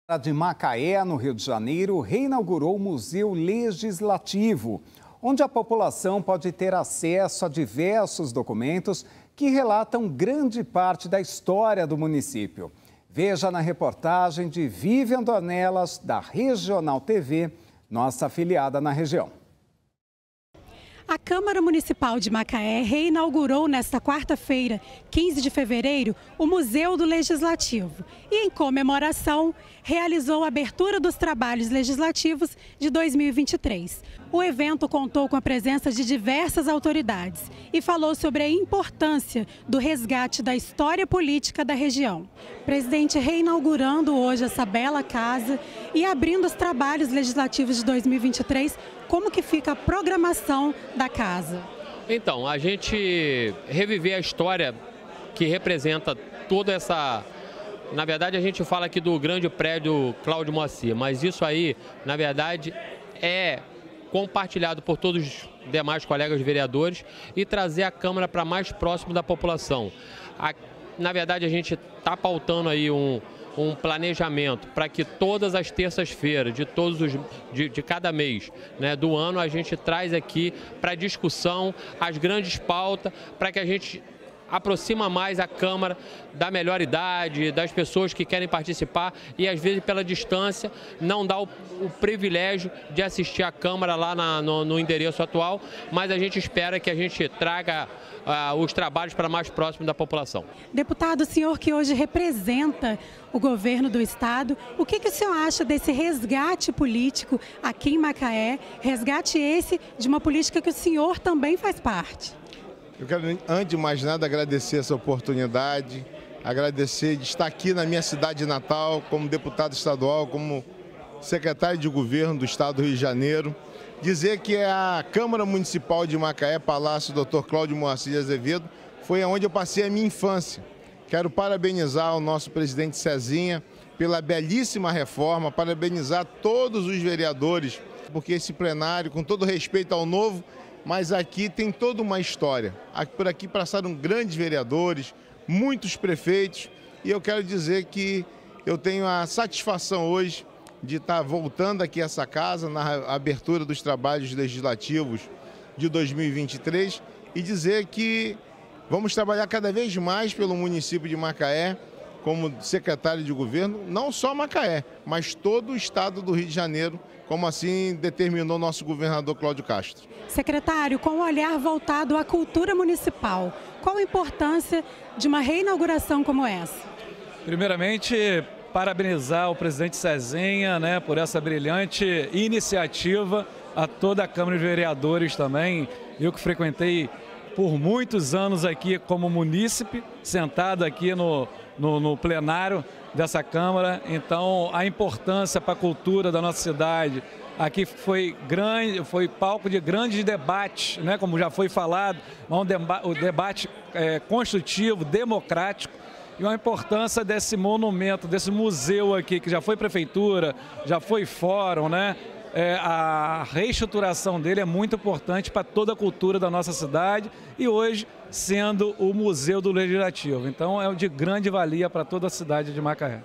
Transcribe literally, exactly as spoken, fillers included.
De Macaé, no Rio de Janeiro, reinaugurou o Museu Legislativo, onde a população pode ter acesso a diversos documentos que relatam grande parte da história do município. Veja na reportagem de Vivian Dornelas, da Regional T V, nossa afiliada na região. A Câmara Municipal de Macaé reinaugurou nesta quarta-feira, quinze de fevereiro, o Museu do Legislativo e, em comemoração, realizou a abertura dos trabalhos legislativos de dois mil e vinte e três. O evento contou com a presença de diversas autoridades e falou sobre a importância do resgate da história política da região. O presidente reinaugurando hoje essa bela casa e abrindo os trabalhos legislativos de dois mil e vinte e três, como que fica a programação da casa? Então, a gente reviver a história que representa toda essa... Na verdade, a gente fala aqui do grande prédio Cláudio Moacir, mas isso aí, na verdade, é compartilhado por todos os demais colegas vereadores e trazer a Câmara para mais próximo da população. A, na verdade, a gente está pautando aí um... um planejamento para que todas as terças-feiras de todos os de, de cada mês, né, do ano, a gente traz aqui para discussão as grandes pautas, para que a gente aproxima mais a Câmara da melhor idade, das pessoas que querem participar e às vezes pela distância não dá o, o privilégio de assistir a Câmara lá na, no, no endereço atual, mas a gente espera que a gente traga uh, os trabalhos para mais próximo da população. Deputado, o senhor que hoje representa o governo do estado, o que, que o senhor acha desse resgate político aqui em Macaé, resgate esse de uma política que o senhor também faz parte? Eu quero, antes de mais nada, agradecer essa oportunidade, agradecer de estar aqui na minha cidade natal, como deputado estadual, como secretário de governo do estado do Rio de Janeiro. Dizer que a Câmara Municipal de Macaé, Palácio doutor Cláudio Moacir de Azevedo, foi onde eu passei a minha infância. Quero parabenizar o nosso presidente Cezinha pela belíssima reforma, parabenizar todos os vereadores, porque esse plenário, com todo respeito ao novo, mas aqui tem toda uma história. Por aqui passaram grandes vereadores, muitos prefeitos, e eu quero dizer que eu tenho a satisfação hoje de estar voltando aqui a essa casa na abertura dos trabalhos legislativos de dois mil e vinte e três e dizer que vamos trabalhar cada vez mais pelo município de Macaé, como secretário de governo, não só Macaé, mas todo o estado do Rio de Janeiro, como assim determinou nosso governador Cláudio Castro. Secretário, com o olhar voltado à cultura municipal, qual a importância de uma reinauguração como essa? Primeiramente, parabenizar o presidente Cezinha, né, por essa brilhante iniciativa, a toda a Câmara de Vereadores também. Eu que frequentei por muitos anos aqui como munícipe, sentado aqui no, no, no plenário dessa Câmara. Então, a importância para a cultura da nossa cidade aqui foi grande, foi palco de grandes debates, né, como já foi falado, um deba o debate é, construtivo, democrático, e a importância desse monumento, desse museu aqui, que já foi prefeitura, já foi fórum, né? É, a reestruturação dele é muito importante para toda a cultura da nossa cidade e hoje sendo o Museu do Legislativo. Então é de grande valia para toda a cidade de Macaé.